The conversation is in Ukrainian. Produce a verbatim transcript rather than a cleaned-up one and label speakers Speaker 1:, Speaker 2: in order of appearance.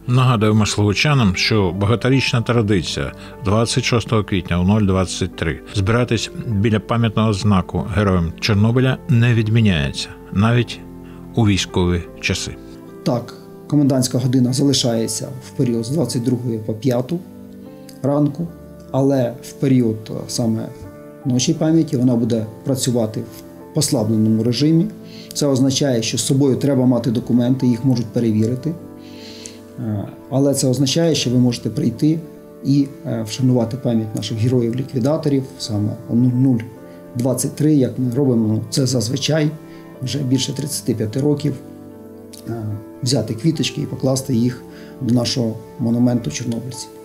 Speaker 1: Нагадуємо слухачанам, що багаторічна традиція двадцять шостого квітня о нуль двадцять три збиратись біля пам'ятного знаку героям Чорнобиля не відміняється, навіть у військові часи.
Speaker 2: Так, комендантська година залишається в період з двадцять другої по п'яту ранку, але в період саме ночі пам'яті вона буде працювати в послабленому режимі. Це означає, що з собою треба мати документи, їх можуть перевірити. Але це означає, що ви можете прийти і вшанувати пам'ять наших героїв-ліквідаторів саме о нуль двадцять три, як ми робимо це зазвичай, вже більше тридцяти п'яти років, взяти квіточки і покласти їх до нашого монументу чорнобильців.